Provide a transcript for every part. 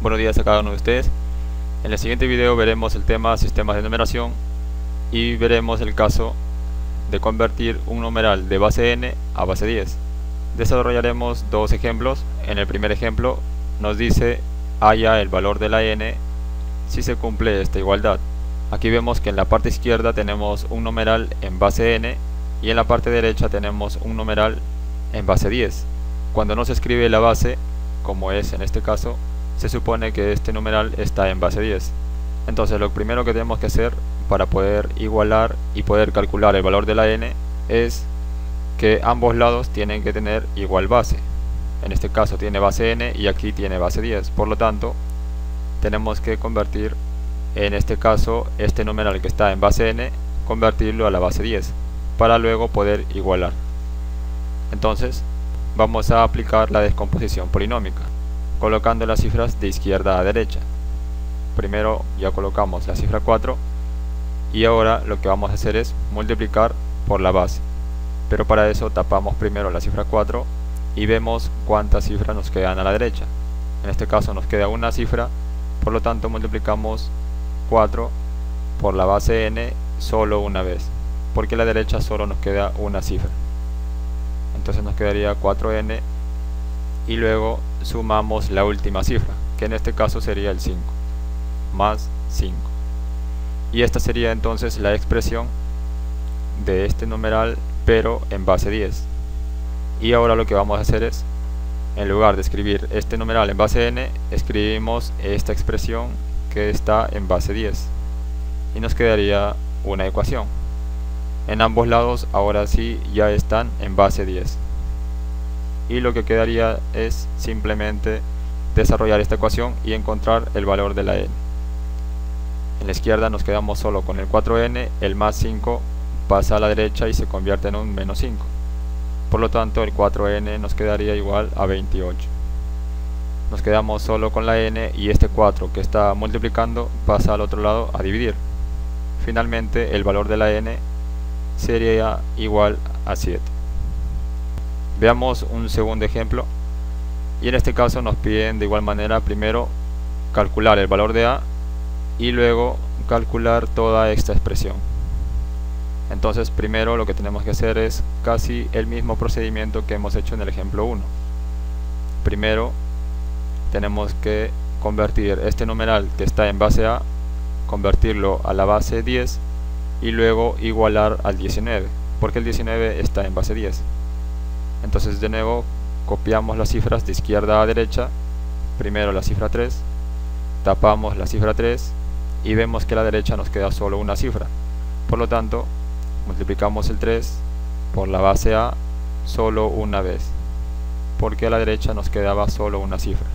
Buenos días a cada uno de ustedes. En el siguiente video veremos el tema sistemas de numeración y veremos el caso de convertir un numeral de base n a base 10. Desarrollaremos dos ejemplos. En el primer ejemplo nos dice halla el valor de la n si se cumple esta igualdad. Aquí vemos que en la parte izquierda tenemos un numeral en base n y en la parte derecha tenemos un numeral en base 10. Cuando no se escribe la base, como es en este caso, se supone que este numeral está en base 10. Entonces lo primero que tenemos que hacer para poder igualar y poder calcular el valor de la n es que ambos lados tienen que tener igual base. En este caso tiene base n y aquí tiene base 10. Por lo tanto, tenemos que convertir, en este caso, este numeral que está en base n, convertirlo a la base 10 para luego poder igualar. Entonces, vamos a aplicar la descomposición polinómica, colocando las cifras de izquierda a derecha. Primero ya colocamos la cifra 4 y ahora lo que vamos a hacer es multiplicar por la base. Pero para eso tapamos primero la cifra 4 y vemos cuántas cifras nos quedan a la derecha. En este caso nos queda una cifra, por lo tanto multiplicamos 4 por la base n solo una vez, porque a la derecha solo nos queda una cifra. Entonces nos quedaría 4n y luego sumamos la última cifra, que en este caso sería el 5, más 5. Y esta sería entonces la expresión de este numeral, pero en base 10. Y ahora lo que vamos a hacer es, en lugar de escribir este numeral en base n, escribimos esta expresión que está en base 10. Y nos quedaría una ecuación. En ambos lados ahora sí ya están en base 10. Y lo que quedaría es simplemente desarrollar esta ecuación y encontrar el valor de la n. En la izquierda nos quedamos solo con el 4n, el más 5 pasa a la derecha y se convierte en un menos 5. Por lo tanto el 4n nos quedaría igual a 28. Nos quedamos solo con la n y este 4 que está multiplicando pasa al otro lado a dividir. Finalmente el valor de la n sería igual a 7. Veamos un segundo ejemplo, y en este caso nos piden de igual manera primero calcular el valor de a y luego calcular toda esta expresión. Entonces primero lo que tenemos que hacer es casi el mismo procedimiento que hemos hecho en el ejemplo 1. Primero tenemos que convertir este numeral que está en base a, convertirlo a la base 10 y luego igualar al 19, porque el 19 está en base 10. Entonces de nuevo copiamos las cifras de izquierda a derecha, primero la cifra 3, tapamos la cifra 3 y vemos que a la derecha nos queda solo una cifra. Por lo tanto, multiplicamos el 3 por la base a solo una vez, porque a la derecha nos quedaba solo una cifra.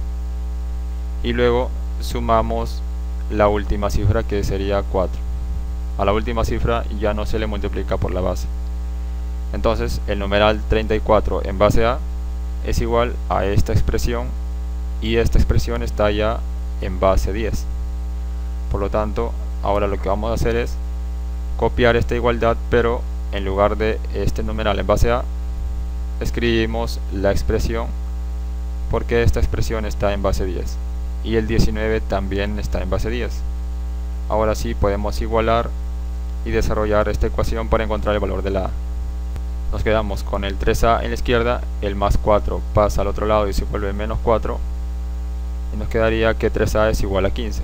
Y luego sumamos la última cifra, que sería 4. A la última cifra ya no se le multiplica por la base. Entonces el numeral 34 en base a es igual a esta expresión y esta expresión está ya en base 10. Por lo tanto, ahora lo que vamos a hacer es copiar esta igualdad, pero en lugar de este numeral en base a escribimos la expresión, porque esta expresión está en base 10 y el 19 también está en base 10. Ahora sí podemos igualar y desarrollar esta ecuación para encontrar el valor de la a. Nos quedamos con el 3a en la izquierda, el más 4 pasa al otro lado y se vuelve menos 4, y nos quedaría que 3a es igual a 15.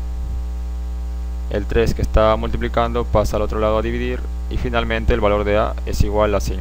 El 3 que está multiplicando pasa al otro lado a dividir y finalmente el valor de a es igual a 5.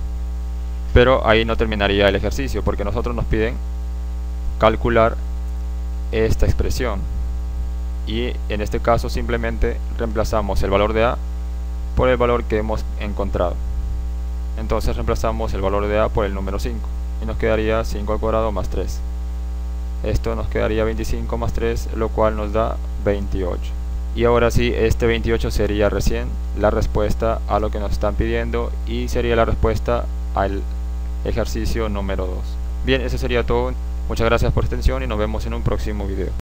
Pero ahí no terminaría el ejercicio, porque nosotros nos piden calcular esta expresión y en este caso simplemente reemplazamos el valor de a por el valor que hemos encontrado. Entonces reemplazamos el valor de a por el número 5 y nos quedaría 5 al cuadrado más 3. Esto nos quedaría 25 más 3, lo cual nos da 28. Y ahora sí, este 28 sería recién la respuesta a lo que nos están pidiendo y sería la respuesta al ejercicio número 2. Bien, eso sería todo. Muchas gracias por su atención y nos vemos en un próximo video.